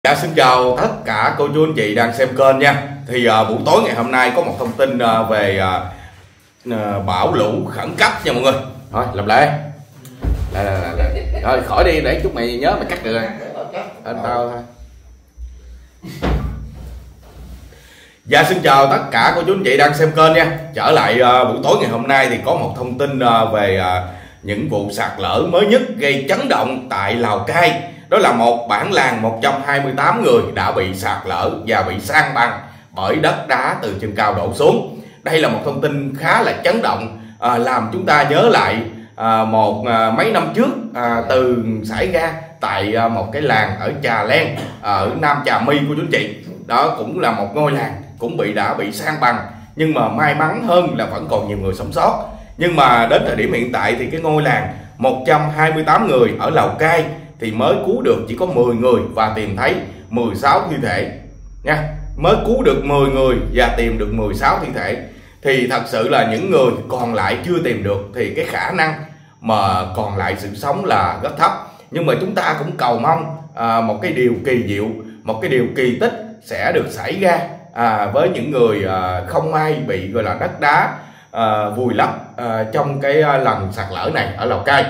Dạ, xin chào tất cả cô chú anh chị đang xem kênh nha. Thì buổi tối ngày hôm nay có một thông tin về bão lũ khẩn cấp nha mọi người. Thôi làm lễ. Rồi khỏi đi để chút mày nhớ mày cắt được rồi. Anh tao thôi. Dạ, xin chào tất cả cô chú anh chị đang xem kênh nha. Trở lại buổi tối ngày hôm nay thì có một thông tin về những vụ sạt lở mới nhất gây chấn động tại Lào Cai. Đó là một bản làng 128 người đã bị sạt lở và bị san bằng bởi đất đá từ trên cao đổ xuống. Đây là một thông tin khá là chấn động, làm chúng ta nhớ lại mấy năm trước từng xảy ra tại một cái làng ở Trà Len, ở Nam Trà My của chú anh chị. Đó cũng là một ngôi làng cũng đã bị san bằng, nhưng mà may mắn hơn là vẫn còn nhiều người sống sót. Nhưng mà đến thời điểm hiện tại thì cái ngôi làng 128 người ở Lào Cai thì mới cứu được chỉ có 10 người và tìm thấy 16 thi thể nha. Mới cứu được 10 người và tìm được 16 thi thể. Thì thật sự là những người còn lại chưa tìm được thì cái khả năng mà còn lại sự sống là rất thấp. Nhưng mà chúng ta cũng cầu mong một cái điều kỳ diệu, một cái điều kỳ tích sẽ được xảy ra với những người không may bị gọi là đất đá vùi lấp trong cái lần sạt lở này ở Lào Cai.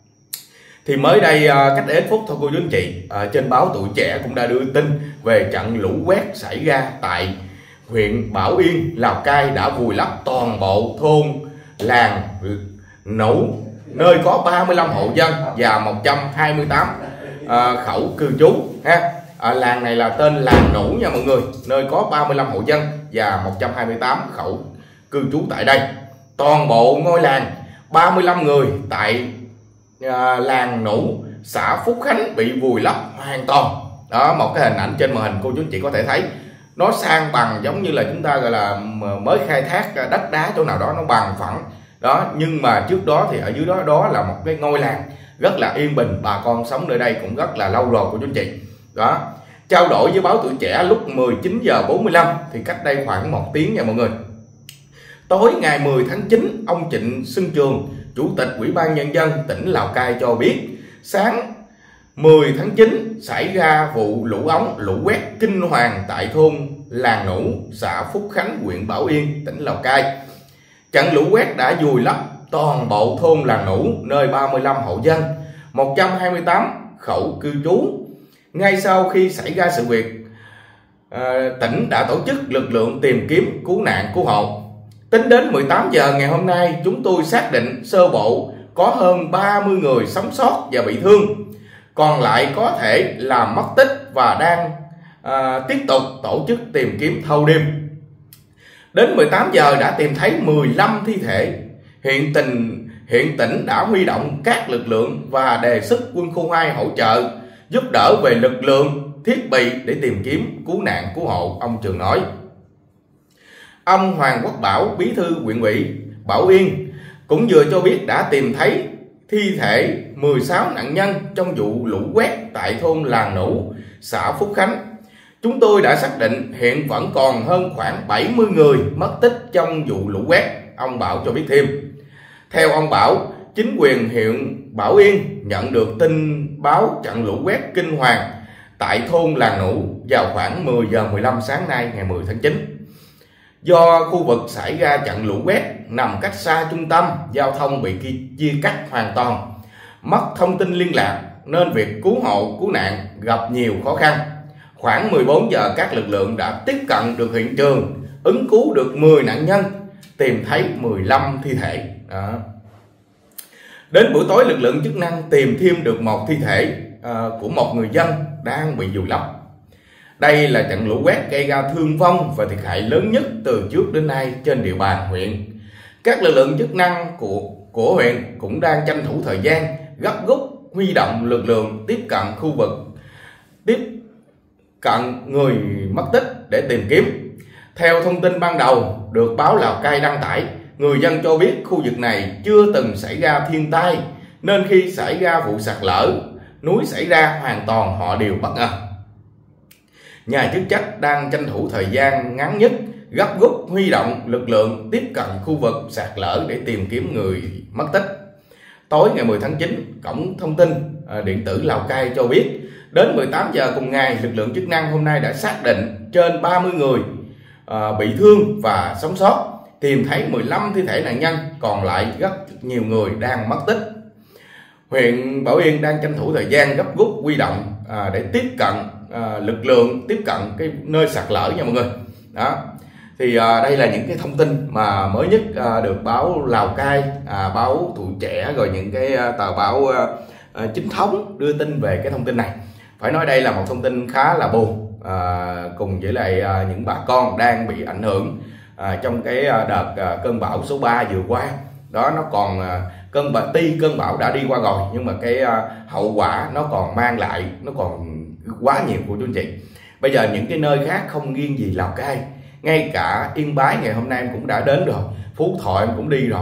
Thì mới đây cách đến phút thôi cô chú anh chị, trên báo Tuổi Trẻ cũng đã đưa tin về trận lũ quét xảy ra tại huyện Bảo Yên, Lào Cai đã vùi lấp toàn bộ thôn làng Nũ, nơi có 35 hộ dân và 128 khẩu cư trú ha. Làng này là tên làng Nũ nha mọi người, nơi có 35 hộ dân và 128 khẩu cư trú tại đây. Toàn bộ ngôi làng 35 người tại làng Nũ, xã Phúc Khánh bị vùi lấp hoàn toàn. Đó, một cái hình ảnh trên màn hình cô chú anh chị có thể thấy nó san bằng, giống như là chúng ta gọi là mới khai thác đất đá chỗ nào đó nó bằng phẳng đó. Nhưng mà trước đó thì ở dưới đó là một cái ngôi làng rất là yên bình, bà con sống nơi đây cũng rất là lâu rồi cô chú anh chị. Đó, trao đổi với báo Tuổi Trẻ lúc 19h45 thì cách đây khoảng 1 tiếng nha mọi người. Tối ngày 10 tháng 9, ông Trịnh Xuân Trường, Chủ tịch Ủy ban Nhân dân tỉnh Lào Cai cho biết sáng 10 tháng 9 xảy ra vụ lũ ống, lũ quét kinh hoàng tại thôn Làng Nũ, xã Phúc Khánh, huyện Bảo Yên, tỉnh Lào Cai. Trận lũ quét đã vùi lấp toàn bộ thôn Làng Nũ, nơi 35 hộ dân, 128 khẩu cư trú. Ngay sau khi xảy ra sự việc, tỉnh đã tổ chức lực lượng tìm kiếm cứu nạn cứu hộ. Tính đến 18 giờ ngày hôm nay, chúng tôi xác định sơ bộ có hơn 30 người sống sót và bị thương. Còn lại có thể là mất tích và đang tiếp tục tổ chức tìm kiếm thâu đêm. Đến 18 giờ đã tìm thấy 15 thi thể. Hiện tỉnh đã huy động các lực lượng và đề xuất quân khu 2 hỗ trợ, giúp đỡ về lực lượng, thiết bị để tìm kiếm cứu nạn cứu hộ, ông Trường nói. Ông Hoàng Quốc Bảo, bí thư huyện ủy Bảo Yên, cũng vừa cho biết đã tìm thấy thi thể 16 nạn nhân trong vụ lũ quét tại thôn Làng Nũ, xã Phúc Khánh. Chúng tôi đã xác định hiện vẫn còn hơn khoảng 70 người mất tích trong vụ lũ quét, ông Bảo cho biết thêm. Theo ông Bảo, chính quyền huyện Bảo Yên nhận được tin báo trận lũ quét kinh hoàng tại thôn Làng Nũ vào khoảng 10h15 sáng nay ngày 10 tháng 9. Do khu vực xảy ra trận lũ quét nằm cách xa trung tâm, giao thông bị chia cắt hoàn toàn, mất thông tin liên lạc nên việc cứu hộ cứu nạn gặp nhiều khó khăn. Khoảng 14 giờ các lực lượng đã tiếp cận được hiện trường, ứng cứu được 10 nạn nhân, tìm thấy 15 thi thể. Đó. Đến buổi tối, lực lượng chức năng tìm thêm được một thi thể của một người dân đang bị vùi lấp. Đây là trận lũ quét gây ra thương vong và thiệt hại lớn nhất từ trước đến nay trên địa bàn huyện. Các lực lượng chức năng của huyện cũng đang tranh thủ thời gian, gấp rút huy động lực lượng tiếp cận khu vực, tiếp cận người mất tích để tìm kiếm. Theo thông tin ban đầu được báo Lào Cai đăng tải, người dân cho biết khu vực này chưa từng xảy ra thiên tai, nên khi xảy ra vụ sạt lở núi xảy ra hoàn toàn họ đều bất ngờ. Nhà chức trách đang tranh thủ thời gian ngắn nhất, gấp rút huy động lực lượng tiếp cận khu vực sạt lở để tìm kiếm người mất tích. Tối ngày 10 tháng 9, Cổng Thông tin Điện tử Lào Cai cho biết Đến 18 giờ cùng ngày, lực lượng chức năng hôm nay đã xác định trên 30 người bị thương và sống sót, tìm thấy 15 thi thể nạn nhân, còn lại rất nhiều người đang mất tích. Huyện Bảo Yên đang tranh thủ thời gian gấp rút huy động để tiếp cận lực lượng, tiếp cận cái nơi sạt lở nha mọi người. Đó. Thì đây là những cái thông tin mà mới nhất được báo Lào Cai, báo Tuổi Trẻ, rồi những cái tờ báo chính thống đưa tin về cái thông tin này. Phải nói đây là một thông tin khá là buồn, cùng với lại những bà con đang bị ảnh hưởng trong cái đợt cơn bão số 3 vừa qua. Đó, nó còn cơn bão đã đi qua rồi, nhưng mà cái hậu quả nó còn mang lại nó còn quá nhiều của chú anh chị. Bây giờ những cái nơi khác không riêng gì Lào Cai, ngay cả Yên Bái ngày hôm nay em cũng đã đến rồi, Phú Thọ em cũng đi rồi,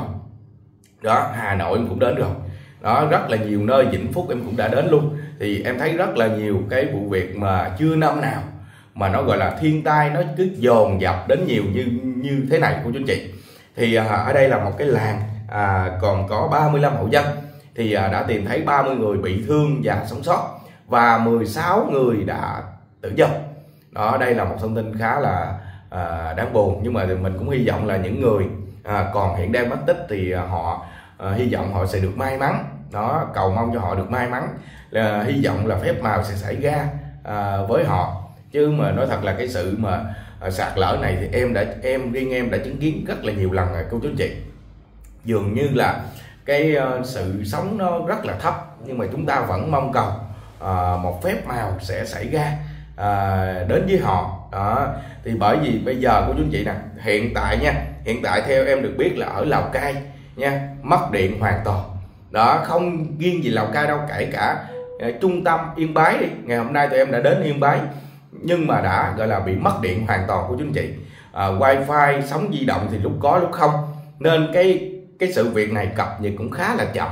đó, Hà Nội em cũng đến rồi, đó, rất là nhiều nơi, Vĩnh Phúc em cũng đã đến luôn. Thì em thấy rất là nhiều cái vụ việc mà chưa năm nào mà nó gọi là thiên tai nó cứ dồn dập đến nhiều như thế này của chú anh chị. Thì ở đây là một cái làng còn có 35 hộ dân, thì đã tìm thấy 30 người bị thương và sống sót, và 16 người đã tử vong. Đó, đây là một thông tin khá là đáng buồn, nhưng mà mình cũng hy vọng là những người còn hiện đang mất tích thì họ hy vọng họ sẽ được may mắn. Đó, cầu mong cho họ được may mắn, hy vọng là phép màu sẽ xảy ra với họ. Chứ mà nói thật là cái sự mà sạt lở này thì em đã chứng kiến rất là nhiều lần rồi cô chú anh chị. Dường như là cái sự sống nó rất là thấp, nhưng mà chúng ta vẫn mong cầu một phép màu sẽ xảy ra đến với họ. Đó, thì bởi vì bây giờ cô chú anh chị nè, hiện tại theo em được biết là ở Lào Cai nha, mất điện hoàn toàn. Đó, không riêng gì Lào Cai đâu, kể cả trung tâm Yên Bái đi, ngày hôm nay tụi em đã đến Yên Bái nhưng mà đã gọi là bị mất điện hoàn toàn của chú anh chị. Wifi sóng di động thì lúc có lúc không, nên cái sự việc này cập nhật cũng khá là chậm.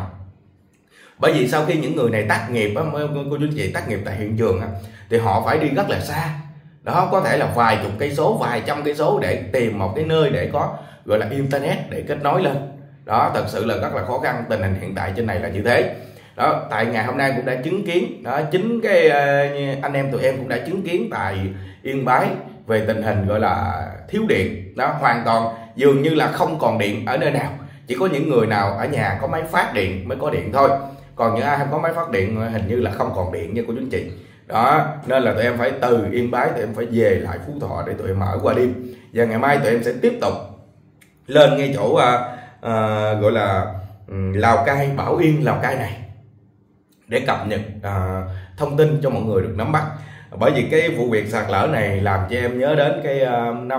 Bởi vì sau khi những người này tác nghiệp cô chú anh chị, tác nghiệp tại hiện trường thì họ phải đi rất là xa. Đó, có thể là vài chục cây số, vài trăm cây số để tìm một cái nơi để có gọi là internet để kết nối lên. Đó, thật sự là rất là khó khăn. Tình hình hiện tại trên này là như thế. Đó, tại ngày hôm nay cũng đã chứng kiến đó, chính cái anh em tụi em cũng đã chứng kiến tại Yên Bái về tình hình gọi là thiếu điện. Đó, hoàn toàn dường như là không còn điện ở nơi nào, chỉ có những người nào ở nhà có máy phát điện mới có điện thôi, còn những ai không có máy phát điện hình như là không còn điện nha cô chú anh chị. Đó, nên là tụi em phải từ Yên Bái tụi em phải về lại Phú Thọ để tụi em ở qua đêm, và ngày mai tụi em sẽ tiếp tục lên ngay chỗ gọi là Lào Cai, Bảo Yên Lào Cai này để cập nhật thông tin cho mọi người được nắm bắt. Bởi vì cái vụ việc sạt lở này làm cho em nhớ đến cái năm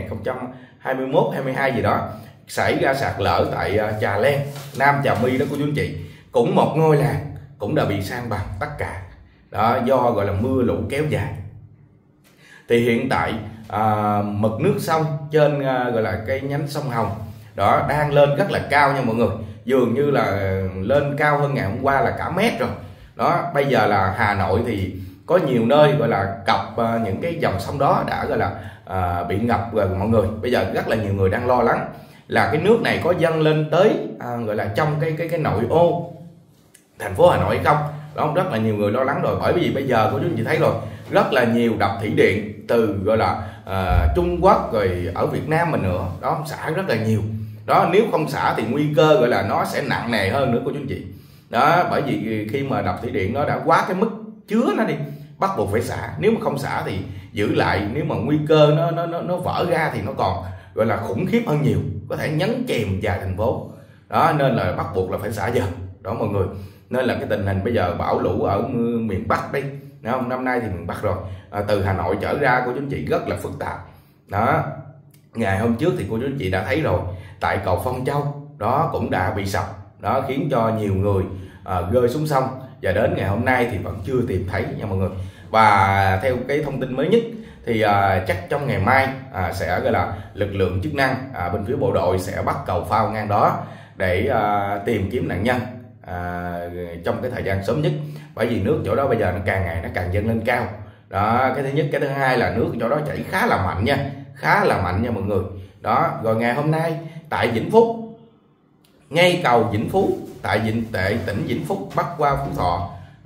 2021 22 gì đó, xảy ra sạt lở tại Trà Len, Nam Trà My đó cô chú anh chị. Cũng một ngôi làng cũng đã bị san bằng tất cả. Đó, do gọi là mưa lũ kéo dài. Thì hiện tại mực nước sông trên gọi là cái nhánh sông Hồng đó đang lên rất là cao nha mọi người, dường như là lên cao hơn ngày hôm qua là cả mét rồi. Đó, bây giờ là Hà Nội thì có nhiều nơi gọi là cặp những cái dòng sông đó đã gọi là bị ngập rồi mọi người. Bây giờ rất là nhiều người đang lo lắng là cái nước này có dâng lên tới gọi là trong cái nội ô thành phố Hà Nội hay không. Đó, rất là nhiều người lo lắng rồi, bởi vì bây giờ của chúng chị thấy rồi, rất là nhiều đập thủy điện từ gọi là Trung Quốc rồi ở Việt Nam mình nữa, đó xả rất là nhiều. Đó, nếu không xả thì nguy cơ gọi là nó sẽ nặng nề hơn nữa của chúng chị. Đó, bởi vì khi mà đập thủy điện nó đã quá cái mức chứa nó đi, bắt buộc phải xả. Nếu mà không xả thì giữ lại, nếu mà nguy cơ nó vỡ ra thì nó còn gọi là khủng khiếp hơn nhiều, có thể nhấn chìm vài thành phố. Đó, nên là bắt buộc là phải xả dần đó mọi người. Nên là cái tình hình bây giờ bão lũ ở miền Bắc đi, đúng không? Năm nay thì miền Bắc rồi, từ Hà Nội trở ra cô chú anh chị rất là phức tạp. Đó, ngày hôm trước thì cô chú anh chị đã thấy rồi, tại cầu Phong Châu đó cũng đã bị sập, đó khiến cho nhiều người rơi xuống sông, và đến ngày hôm nay thì vẫn chưa tìm thấy nha mọi người. Và theo cái thông tin mới nhất thì chắc trong ngày mai sẽ gọi là lực lượng chức năng bên phía bộ đội sẽ bắt cầu phao ngang đó để tìm kiếm nạn nhân trong cái thời gian sớm nhất. Bởi vì nước chỗ đó bây giờ nó càng ngày nó càng dâng lên cao. Đó, cái thứ nhất. Cái thứ hai là nước chỗ đó chảy khá là mạnh nha, khá là mạnh nha mọi người. Đó, rồi ngày hôm nay tại Vĩnh Phúc, ngay cầu Vĩnh Phú tại tỉnh Vĩnh Phúc bắc qua Phú Thọ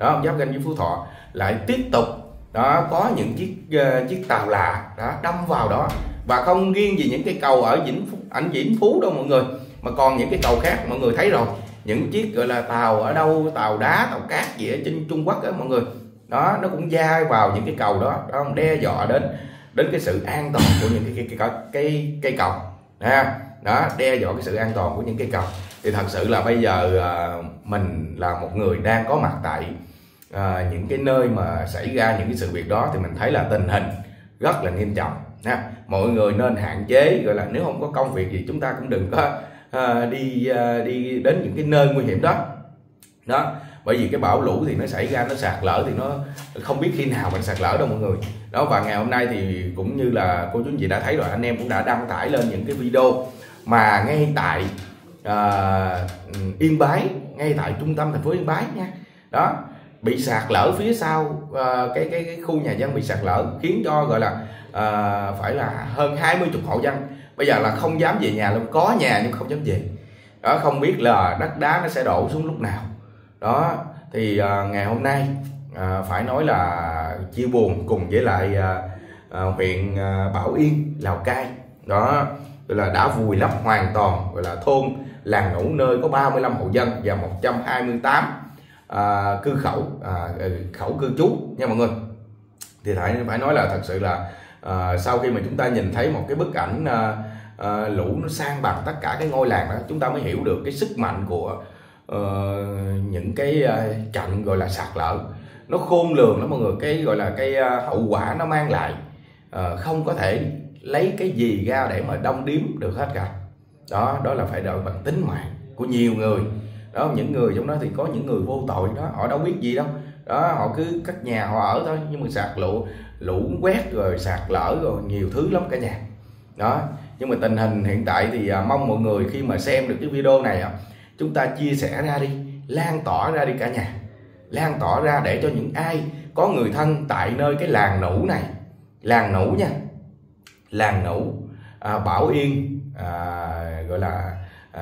đó, giáp ranh với Phú Thọ, lại tiếp tục đó có những chiếc tàu lạ đó đâm vào đó. Và không riêng gì những cái cầu ở Vĩnh Phú đâu mọi người, mà còn những cái cầu khác mọi người thấy rồi, những chiếc gọi là tàu ở đâu, tàu đá, tàu cát gì ở trên Trung Quốc đó mọi người, đó nó cũng dai vào những cái cầu đó, đó đe dọa đến cái sự an toàn của những cái cầu đó, đe dọa cái sự an toàn của những cây cầu. Thì thật sự là bây giờ mình là một người đang có mặt tại những cái nơi mà xảy ra những cái sự việc đó, thì mình thấy là tình hình rất là nghiêm trọng ha. Mọi người nên hạn chế, gọi là nếu không có công việc gì chúng ta cũng đừng có đi đến những cái nơi nguy hiểm đó. Bởi vì cái bão lũ thì nó xảy ra, nó sạt lở thì nó không biết khi nào mình sạt lở đâu mọi người đó. Và ngày hôm nay thì cũng như là cô chú anh chị đã thấy rồi, anh em cũng đã đăng tải lên những cái video mà ngay tại Yên Bái, ngay tại trung tâm thành phố Yên Bái nha, đó bị sạt lở phía sau cái khu nhà dân bị sạt lở, khiến cho gọi là phải là hơn 20 hộ dân bây giờ là không dám về nhà luôn, có nhà nhưng không dám về đó, không biết là đất đá nó sẽ đổ xuống lúc nào đó. Thì ngày hôm nay phải nói là chia buồn cùng với lại huyện Bảo Yên, Lào Cai đó, là đã vùi lấp hoàn toàn gọi là thôn Làng Nủ, nơi có 35 hộ dân và 128 khẩu cư trú nha mọi người. Thì phải nói là thật sự là sau khi mà chúng ta nhìn thấy một cái bức ảnh lũ nó san bằng tất cả cái ngôi làng đó, chúng ta mới hiểu được cái sức mạnh của những cái trận gọi là sạt lở. Nó khôn lường lắm mọi người, cái gọi là cái hậu quả nó mang lại không có thể lấy cái gì ra để mà đong điếm được hết cả đó. Đó là phải đợi bằng tính mạng của nhiều người đó. Những người trong đó thì có những người vô tội đó, họ đâu biết gì đâu đó, họ cứ cất nhà họ ở thôi, nhưng mà sạt lũ quét rồi sạt lở rồi nhiều thứ lắm cả nhà đó. Nhưng mà tình hình hiện tại thì mong mọi người khi mà xem được cái video này chúng ta chia sẻ ra đi, lan tỏa ra đi cả nhà, lan tỏa ra để cho những ai có người thân tại nơi cái làng Nủ này, làng Nủ nha, làng Nủ Bảo Yên, gọi là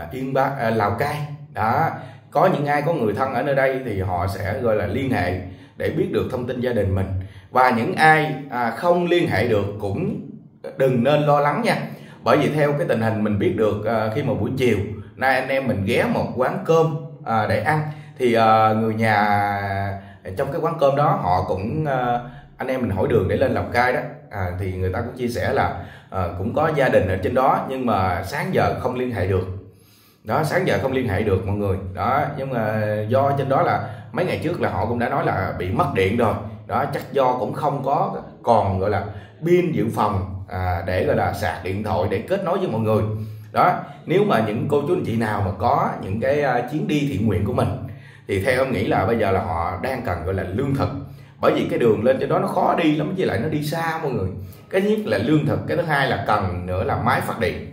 Lào Cai đó, có những ai có người thân ở nơi đây thì họ sẽ gọi là liên hệ để biết được thông tin gia đình mình. Và những ai không liên hệ được cũng đừng nên lo lắng nha, bởi vì theo cái tình hình mình biết được khi mà buổi chiều nay anh em mình ghé một quán cơm để ăn, thì người nhà trong cái quán cơm đó họ cũng anh em mình hỏi đường để lên Lào Cai đó, thì người ta cũng chia sẻ là cũng có gia đình ở trên đó, nhưng mà sáng giờ không liên hệ được đó, sáng giờ không liên hệ được mọi người đó. Nhưng mà do trên đó là mấy ngày trước là họ cũng đã nói là bị mất điện rồi đó, chắc do cũng không có còn gọi là pin dự phòng để gọi là sạc điện thoại để kết nối với mọi người đó. Nếu mà những cô chú anh chị nào mà có những cái chuyến đi thiện nguyện của mình thì theo em nghĩ là bây giờ là họ đang cần gọi là lương thực, bởi vì cái đường lên trên đó nó khó đi lắm, với lại nó đi xa mọi người. Cái nhất là lương thực, cái thứ hai là cần nữa là máy phát điện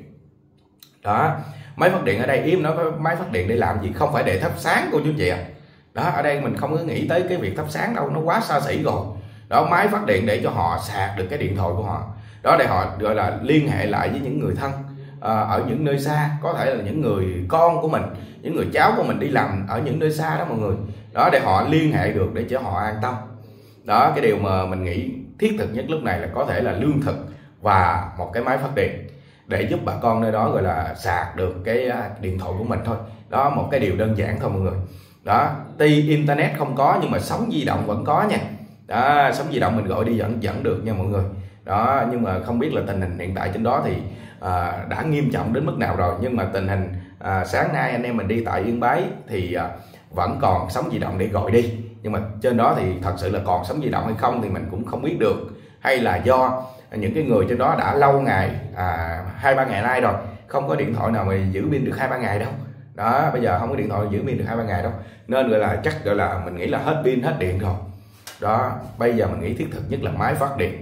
đó. Máy phát điện ở đây im, nó có máy phát điện để làm gì, không phải để thắp sáng cô chú chị đó. Ở đây mình không có nghĩ tới cái việc thắp sáng đâu, nó quá xa xỉ rồi đó. Máy phát điện để cho họ sạc được cái điện thoại của họ đó, để họ gọi là liên hệ lại với những người thân ở những nơi xa, có thể là những người con của mình, những người cháu của mình đi làm ở những nơi xa đó mọi người đó, để họ liên hệ được để cho họ an tâm đó. Cái điều mà mình nghĩ thiết thực nhất lúc này là có thể là lương thực và một cái máy phát điện để giúp bà con nơi đó gọi là sạc được cái điện thoại của mình thôi đó. Một cái điều đơn giản thôi mọi người đó. Tuy internet không có nhưng mà sóng di động vẫn có nha đó, sóng di động mình gọi đi vẫn được nha mọi người đó. Nhưng mà không biết là tình hình hiện tại trên đó thì đã nghiêm trọng đến mức nào rồi. Nhưng mà tình hình sáng nay anh em mình đi tại Yên Bái thì vẫn còn sóng di động để gọi đi, nhưng mà trên đó thì thật sự là còn sóng di động hay không thì mình cũng không biết được, hay là do những cái người trên đó đã lâu ngày 2-3 ngày nay rồi không có điện thoại nào mà giữ pin được 2-3 ngày đâu đó. Bây giờ không có điện thoại giữ pin được 2-3 ngày đâu, nên gọi là chắc gọi là mình nghĩ là hết pin hết điện rồi đó. Bây giờ mình nghĩ thiết thực nhất là máy phát điện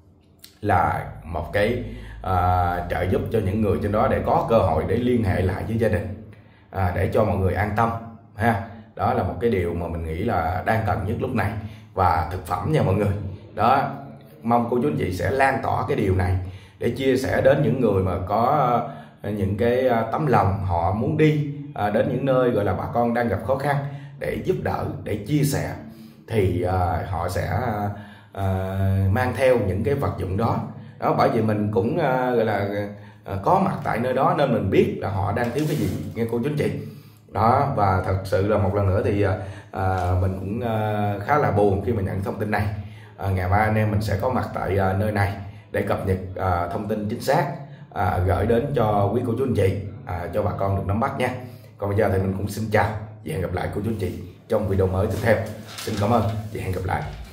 là một cái trợ giúp cho những người trên đó để có cơ hội để liên hệ lại với gia đình, để cho mọi người an tâm ha. Đó là một cái điều mà mình nghĩ là đang cần nhất lúc này. Và thực phẩm nha mọi người đó, mong cô chú anh chị sẽ lan tỏa cái điều này để chia sẻ đến những người mà có những cái tấm lòng họ muốn đi đến những nơi gọi là bà con đang gặp khó khăn, để giúp đỡ, để chia sẻ thì họ sẽ mang theo những cái vật dụng đó. Bởi vì mình cũng gọi là có mặt tại nơi đó nên mình biết là họ đang thiếu cái gì nghe cô chú anh chị. Đó, và thật sự là một lần nữa thì mình cũng khá là buồn khi mà nhận thông tin này. Ngày mai anh em mình sẽ có mặt tại nơi này để cập nhật thông tin chính xác, gửi đến cho quý cô chú anh chị, cho bà con được nắm bắt nha. Còn bây giờ thì mình cũng xin chào và hẹn gặp lại cô chú anh chị trong video mới tiếp theo. Xin cảm ơn và hẹn gặp lại.